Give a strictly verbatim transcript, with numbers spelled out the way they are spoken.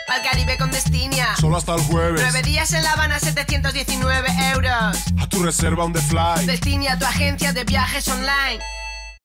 Al Caribe con Destinia. Solo hasta el jueves. Nueve días en La Habana, setecientos diecinueve euros. A tu reserva on the fly. Destinia, tu agencia de viajes online.